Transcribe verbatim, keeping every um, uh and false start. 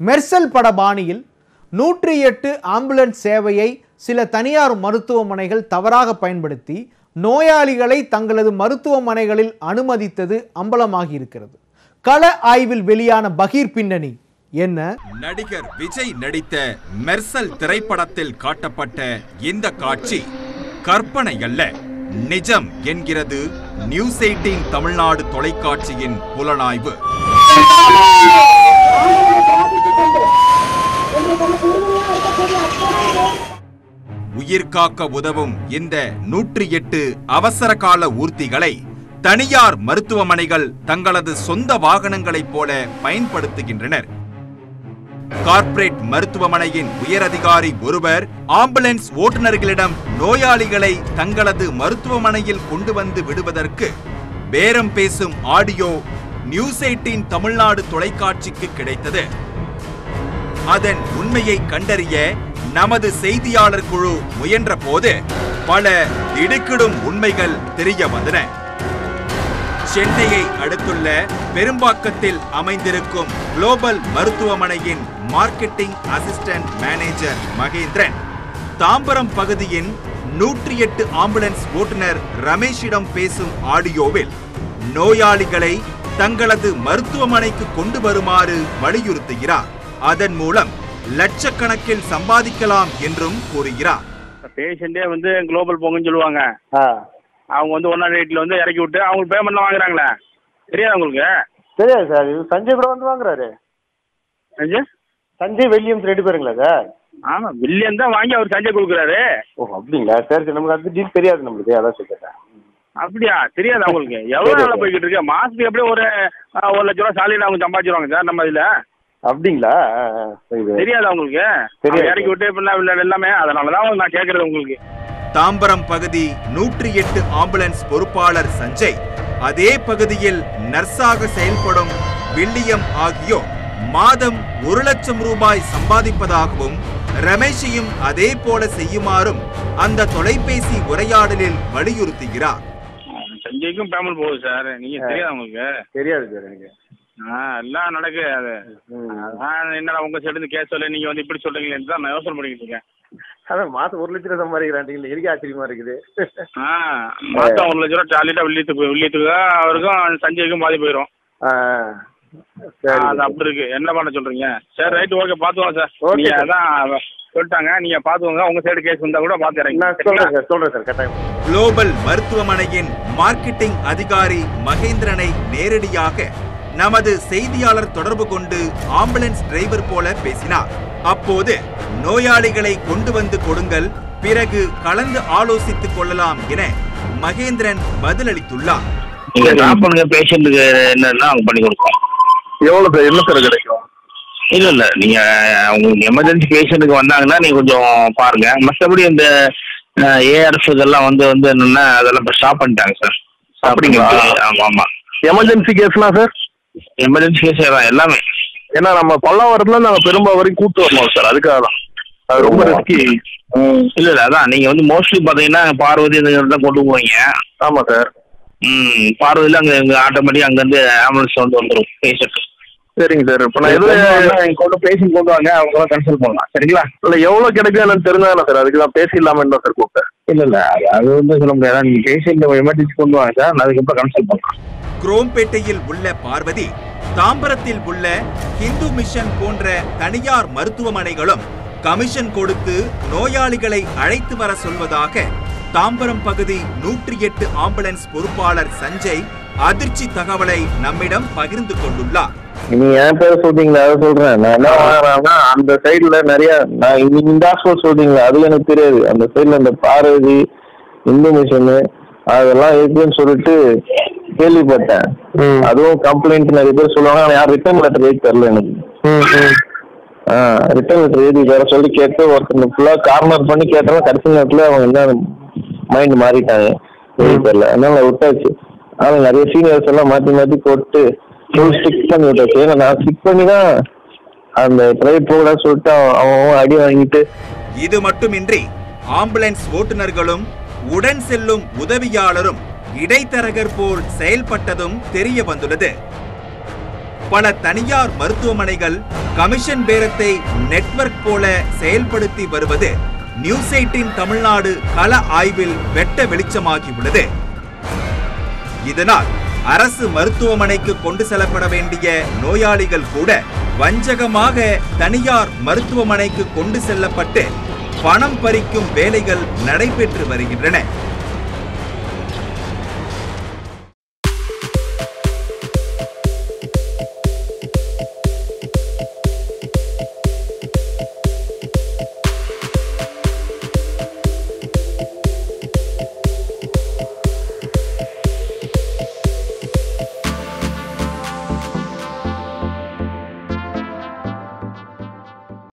மெர்சல் பட பாணியில் நூற்றி எட்டு ஆம்புலன்ஸ் சேவையை சில தனியார் மருத்துவமனைகள் தவறாக பயன்படுத்தி நோயாளிகளை தங்களது மருத்துவமனைகளில் அனுமதித்தது அம்பலமாகி இருக்கிறது. கள ஆய்வில் வெளியான பகீர் பின்னணி என்ன? நடிகர் விஜய் நடித்த மெர்சல் திரைப்படத்தில் காட்டப்பட்ட இந்த காட்சி கற்பனை அல்ல, நிஜம் என்கிறது நியூஸ் எய்ட்டீன் தமிழ்நாடு தொலைக்காட்சியின் புலனாய்வு. உயிர்காக்க உதவும் இந்த நூற்றி எட்டு அவசர கால ஊர்திகளை தனியார் மருத்துவமனைகள் தங்களது சொந்த வாகனங்களைப் போல பயன்படுத்துகின்றனர். கார்ப்பரேட் மருத்துவமனையின் உயரதிகாரி ஒருவர் ஆம்புலன்ஸ் ஓட்டுநர்களிடம் நோயாளிகளை தங்களது மருத்துவமனையில் கொண்டு வந்து விடுவதற்கு பேரம் பேசும் ஆடியோ நியூஸ் எய்ட்டீன் தமிழ்நாடு தொலைக்காட்சிக்கு கிடைத்தது. அதன் உண்மையை கண்டறிய நமது செய்தியாளர் குழு முயன்ற போது பல திடுக்கிடும் உண்மைகள் தெரிய வந்தன. சென்னையை அடுத்துள்ள பெரும்பாக்கத்தில் அமைந்திருக்கும் குளோபல் மருத்துவமனையின் marketing assistant manager Mahendran Tambaram பகுதியின் நூற்றி எட்டு ஆம்புலன்ஸ் ஓட்டுநர் ரமேஷிடம் பேசும் ஆடியோவில் நோயாளிகளை தங்களது மருத்துவமனைக்கு கொண்டு வருமாறு வலியுறுத்துகிறார். அதன் மூலம் லட்சக்கணக்கில் சம்பாதிக்கலாம் என்றும் கூறுகிறார். பேஷண்டே வந்து குளோபல் போங்கன்னு சொல்லுவாங்க. அவங்க வந்து ஒன் நாட் எயிட்ல வந்து இறக்கி விட்டு அவங்களுக்கு பேமெண்ட்லாம் வாங்குறாங்களே, தெரியாது உங்களுக்கு? தெரியாது சார். இது சஞ்சய் கூட வந்து வாங்குறாரு. சஞ்சய் சஞ்சய் வில்லியம்ஸ் ரெண்டு பேருங்களா சார்? ஆமா, வில்லியம் தான் வாங்கி அவர் சஞ்சய் கொடுக்குறாரு. ஓ அப்படிங்களா? சரி சரி, நமக்கு அது டீல் தெரியாது நம்மளுக்கு, அதான் சொல்லிட்டேன். அப்படியா? தெரியாது அவங்களுக்கு? எவ்வளோ நாளாக போய்கிட்டு இருக்கு? மாசத்துக்கு எப்படியும் ஒரு ஒரு லட்ச ரூபா சாலையில் அவங்க சம்பாதிச்சிருவாங்க சார் நம்ம இதில். அப்படிங்களா? தெரியாது அவங்களுக்கு? இறக்கி விட்டு எல்லாமே, அதனாலதான் நான் கேட்கறது உங்களுக்கு. தாம்பரம் பகுதி நூற்றி எட்டு ஆம்புலன்ஸ் பொறுப்பாளர் சஞ்சய், அதே பகுதியில் நர்ஸாக செயல்படும் வில்லியம் ஆகியோர் மாதம் ஒரு லட்சம் ரூபாய் சம்பாதிப்பதாகவும் ரமேஷையும் அதே போல செய்யுமாறும் அந்த தொலைபேசி உரையாடலில் வலியுறுத்துகிறார். சஞ்சய்க்கும் பேமெண்ட் போகுது சார், நீங்க தெரியாது உங்களுக்கு? தெரியாது சார் எனக்கு. ஆஹ் எல்லாம் நடக்கு. அது என்னடா உங்க சைடு கேஸ் சொல்ல நீங்க வந்து இப்படி சொல்றீங்களேன்னு தான் நான் யோசனை பண்ணிக்கிட்டு இருக்கேன். அதான் மாசம் ஒரு லட்ச ரூபா சம்பாதிக்கிறான், எனக்கு ஆச்சரியமா இருக்குது. ஆஹ் மாசம் ஒரு லட்ச ரூபா டாலிட்டா வில்லியத்துக்கு வில்லியத்துக்கு அவருக்கும் சஞ்சய்க்கும் பாதி போயிடும். அது அப்படி இருக்கு. என்ன பண்ண சொல்றீங்க? சரி ரைட், ஓகே, பாத்துவோம் சார். நீங்க அதான் சொல்லிட்டாங்க, நீங்க பாத்துக்கோங்க. உங்க சைடு கேஸ் வந்தா கூட பாத்துறேன். குளோபல் மருத்துவமனையின் மார்க்கெட்டிங் அதிகாரி மகேந்திரனை நேரடியாக நமது செய்தியாளர் தொடர்பு கொண்டு ஆம்புலன்ஸ் டிரைவர் போல பேசினார். அப்போது நோயாளிகளை கொண்டு வந்து கொடுங்கள், பிறகு கலந்து ஆலோசித்துக் கொள்ளலாம் என மகேந்திரன் பதிலளித்துள்ளார். நீங்க டிராப் பண்ணுங்க, பேஷண்ட்டுக்கு என்னன்னா அவங்க பண்ணி கொடுப்போம். எவ்வளவு சார்? என்ன சார் கிடைக்கும்? இல்ல இல்ல, நீங்க உங்களுக்கு எமர்ஜென்சி பேஷண்ட்டுக்கு வந்தாங்கன்னா நீங்க கொஞ்சம் பாருங்க. மற்றபடி இந்த ஏஆர்எஃப் இதெல்லாம் வந்து வந்து என்னன்னா அதெல்லாம் இப்போ ஸ்டாப் பண்ணிட்டாங்க சார். அப்படிங்களா? ஆமா ஆமா. எமர்ஜென்சி கேஸ்லாம் சார்? எமர்ஜென்சி கேஸ் எல்லாமே. ஏன்னா நம்ம பல்லாவரத்துல நாங்கள் பெரும்பா வரைக்கும் கூட்டு வரணும் சார், அதுக்காக தான். அது ரொம்ப ரிஸ்கி. இல்ல இல்ல, அதான் நீங்க வந்து மோஸ்ட்லி பாத்தீங்கன்னா பார்வதி இந்த கொண்டு போவீங்க. ஆமா சார். ம் பார்வதியில் அங்கே இங்கே ஆட்டோமேட்டிக் அங்கேருந்து ஆம்புலன்ஸ் வந்து வந்துடும் பேஷண்ட். சரிங்க சார். இப்போ நான் எதுவும் கொண்டு பேஷண்ட் கொண்டு வாங்க, அவங்க கன்சல்ட் பண்ணலாம். சரிங்களா? இல்லை எவ்வளோ கிடைக்கும் எனக்கு தெரிஞ்சாலும் சார், அதுக்கு தான் பேசி இல்லாமல் தான் சார் கூப்பிட்டேன். இல்லை இல்லை, அது வந்து சொல்ல முடியாது. நீங்கள் பேஷண்ட் எமர்ஜென்சி கொண்டு வாங்க சார், நான் அதுக்கப்புறம் கன்சல்ட் பண்ணலாம். குரோம்பேட்டையில் உள்ள பார்வதி, தாம்பரத்தில் உள்ள ஹிந்து மிஷன் போன்ற தனியார் மருத்துவமனைகளும் கமிஷன் கொடுத்து நோயாளிகளை அழைத்து வர சொல்வதாக தாம்பரம் பகுதி நூற்றி எட்டு ஆம்புலன்ஸ் பொறுப்பாளர் சஞ்சய் அதிர்ச்சி தகவலை நம்மிடம் பகிர்ந்து கொண்டுள்ளார். நீ என் பேரை சொல்றீங்களா? அதை சொல்றேன். நான் என்ன வாங்குறேன்னா அந்த சைடுல நிறைய, நான் இந்த ஹாஸ்பிட்டல் சொல்றீங்களா அது எனக்கு தெரியாது. அந்த சைடுல இந்த பார்வதி, இந்து மிஷனு அதெல்லாம் இருக்குன்னு சொல்லிட்டு கேள்விப்பட்டேன். அதுவும் கம்ப்ளைண்ட் நிறைய பேர் சொல்லுவாங்க. யார் ரிட்டர்ன் லெட்டர் எழுதி தரல எனக்கு. ஆஹ் ரிட்டர்ன் லெட்டர் எழுதி தர சொல்லி கேட்டு ஒருத்தர் ஃபுல்லா கார்னர் பண்ணி கேட்டாலும் கடைசி நேரத்துல அவங்க என்ன மைண்ட் மாறிட்டாங்க, எழுதி தரல. அதனால விட்டாச்சு. ஆனா நிறைய சீனியர்ஸ் எல்லாம் மாத்தி மாத்தி போட்டு ஃபுல் ஸ்டிக் பண்ணி விட்டாச்சு. ஏன்னா நான் ஸ்டிக் பண்ணி தான் அந்த பிரைவேட் போகலாம் சொல்லிட்டு அவன் அடி வாங்கிட்டு. இது மட்டுமின்றி ஆம்புலன்ஸ் ஓட்டுநர்களும் உடன் செல்லும் உதவியாளரும் இடைத்தரகர் போல் செயல்பட்டதும் தெரிய வந்துள்ளது. பல தனியார் மருத்துவமனைகள் கமிஷன் பேரத்தை நெட்வொர்க் போல செயல்படுத்தி வருவது நியூஸ் எய்ட்டீன் தமிழ்நாடு கள ஆய்வில் வெட்ட வெளிச்சமாகியுள்ளது. இதனால் அரசு மருத்துவமனைக்கு கொண்டு செல்லப்பட வேண்டிய நோயாளிகள் கூட வஞ்சகமாக தனியார் மருத்துவமனைக்கு கொண்டு செல்லப்பட்டு பணம் பறிக்கும் வேலைகள் நடைபெற்று வருகின்றன.